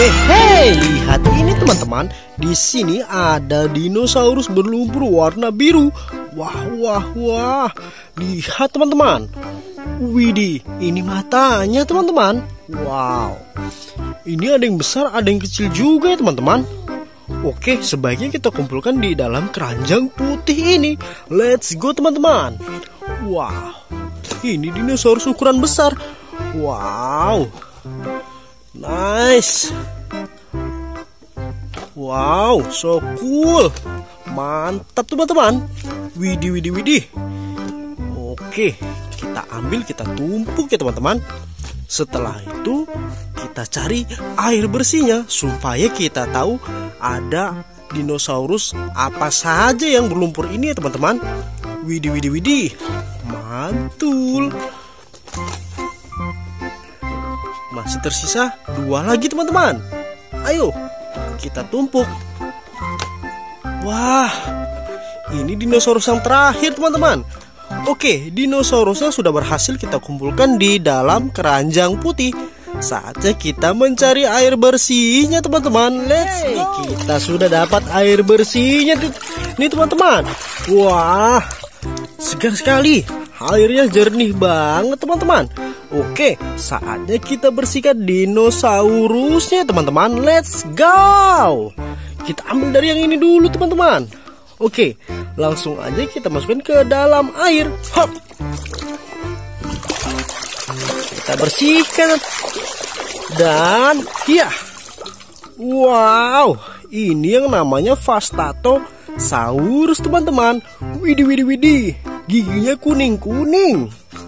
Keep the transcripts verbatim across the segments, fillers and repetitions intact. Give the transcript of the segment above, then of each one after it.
Hehehe, lihat ini teman-teman. Di sini ada dinosaurus berlumpur warna biru. Wah, wah, wah. Lihat teman-teman. Widih, ini matanya teman-teman. Wow. Ini ada yang besar, ada yang kecil juga ya teman-teman. Oke, sebaiknya kita kumpulkan di dalam keranjang putih ini. Let's go teman-teman. Wow. Ini dinosaurus ukuran besar. Wow. Nice. Wow, so cool. Mantap teman-teman. Widih, widih, widih. Oke, kita ambil, kita tumpuk ya teman-teman. Setelah itu kita cari air bersihnya supaya kita tahu ada dinosaurus apa saja yang berlumpur ini ya teman-teman. Widih, widih, widih. Mantul. Masih tersisa dua lagi teman-teman. Ayo kita tumpuk. Wah, ini dinosaurus yang terakhir teman-teman. Oke, dinosaurusnya sudah berhasil kita kumpulkan di dalam keranjang putih. Saatnya kita mencari air bersihnya teman-teman. Let's go. Kita sudah dapat air bersihnya nih teman-teman. Wah, segar sekali. Airnya jernih banget teman-teman. Oke, saatnya kita bersihkan dinosaurusnya teman-teman. Let's go. Kita ambil dari yang ini dulu teman-teman. Oke, langsung aja kita masukkan ke dalam air. Hop. Kita bersihkan. Dan ya, wow, ini yang namanya Vastatosaurus teman-teman. Widih, widih, widih. Giginya kuning-kuning.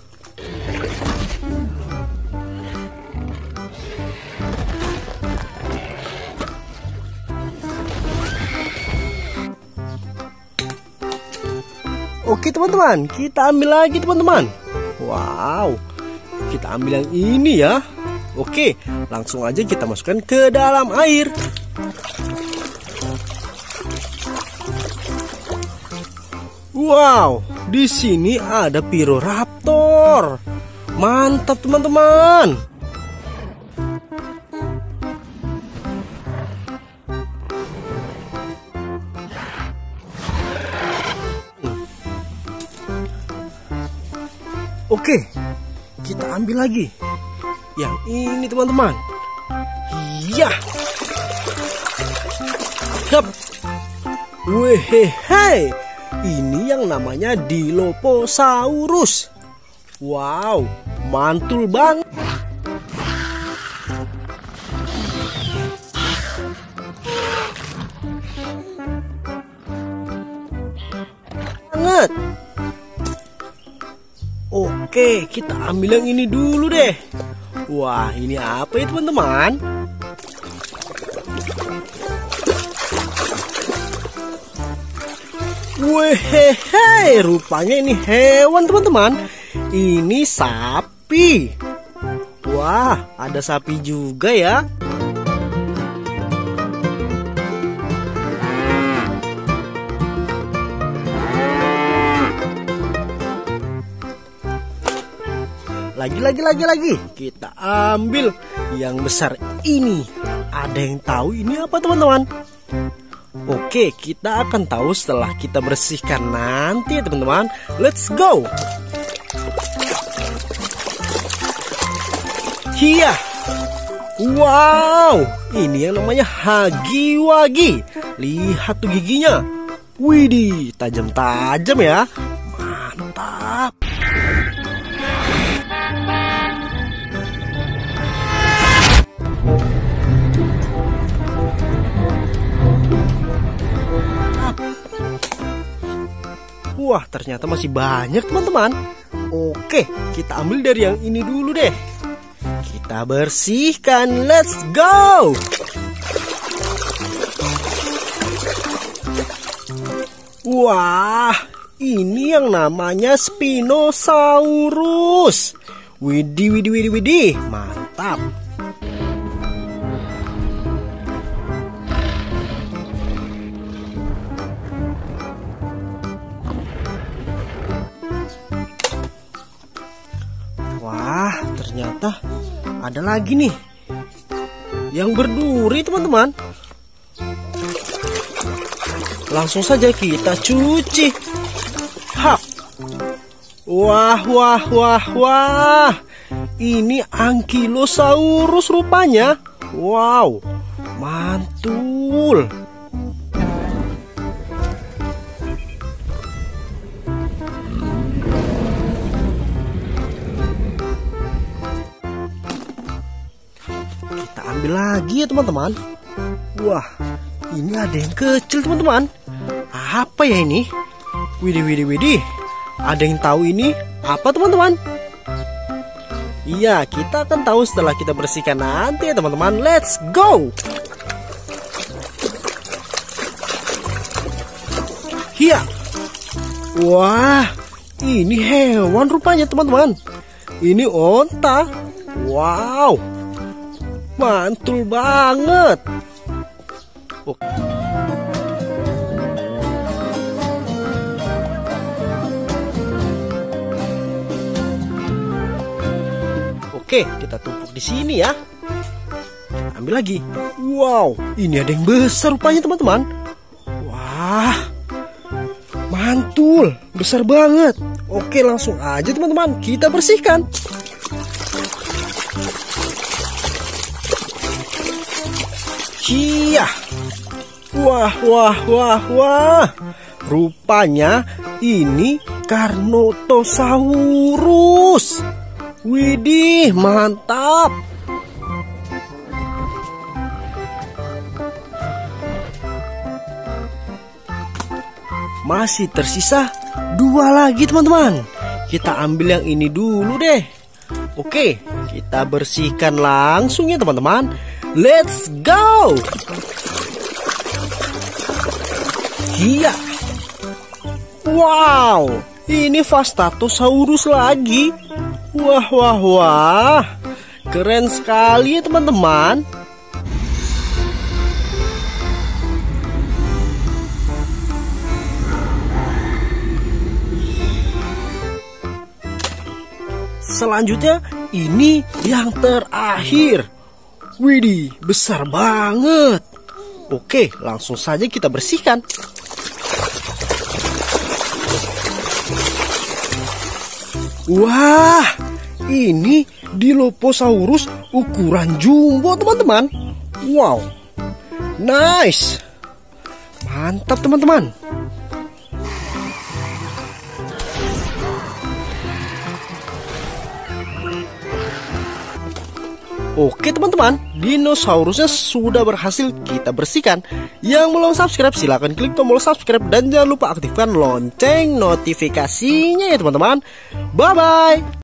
Oke teman-teman, kita ambil lagi teman-teman. Wow, kita ambil yang ini ya. Oke, langsung aja kita masukkan ke dalam air. Wow, di sini ada Piroraptor. Mantap teman-teman. Oke, kita ambil lagi yang ini teman-teman. Iya. Hap. Wehehe. Ini yang namanya Dilophosaurus. Wow, mantul banget. Banget. Oke, kita ambil yang ini dulu deh. Wah, ini apa ya teman-teman? Wehehe, rupanya ini hewan teman-teman. Ini sapi. Wah, ada sapi juga ya. Lagi, lagi, lagi, lagi. Kita ambil yang besar ini. Ada yang tahu ini apa teman-teman? Oke, kita akan tahu setelah kita bersihkan nanti ya teman-teman. Let's go. Iya. Wow, ini yang namanya Hagiwagi. Lihat tuh giginya. Widih, tajam-tajam ya. Mantap. Wah, ternyata masih banyak teman-teman. Oke, kita ambil dari yang ini dulu deh. Kita bersihkan. Let's go. Wah, ini yang namanya Spinosaurus. Widih, widih, widih, widih. Mantap. Wah, ternyata ada lagi nih. yang berduri teman-teman. Langsung saja kita cuci. Hap. Wah, wah, wah, wah. Ini Ankylosaurus rupanya. Wow, mantul. Kita ambil lagi ya teman-teman. Wah, ini ada yang kecil teman-teman. Apa ya ini? Widih, widih, widih. Ada yang tahu ini apa teman-teman? Iya, kita akan tahu setelah kita bersihkan nanti ya teman-teman. Let's go. Hiya. Wah, ini hewan rupanya teman-teman. Ini onta. Wow, mantul banget. Oke. Oke, kita tumpuk di sini ya. Ambil lagi. Wow, ini ada yang besar rupanya teman-teman. Wah, mantul, besar banget. Oke, langsung aja teman-teman, kita bersihkan. Iya. Wah, wah, wah, wah. Rupanya ini Carnotosaurus. Widih, mantap. Masih tersisa dua lagi teman-teman. Kita ambil yang ini dulu deh. Oke, kita bersihkan langsung ya teman-teman. Let's go. Iya. Wow, ini Vastatosaurus lagi. Wah, wah, wah. Keren sekali ya teman-teman. Selanjutnya ini yang terakhir. Widih, besar banget. Oke, langsung saja kita bersihkan. Wah, ini Dilophosaurus ukuran jumbo teman-teman. Wow, nice. Mantap teman-teman. Oke teman-teman, dinosaurusnya sudah berhasil kita bersihkan. Yang belum subscribe silahkan klik tombol subscribe dan jangan lupa aktifkan lonceng notifikasinya ya teman-teman. Bye bye.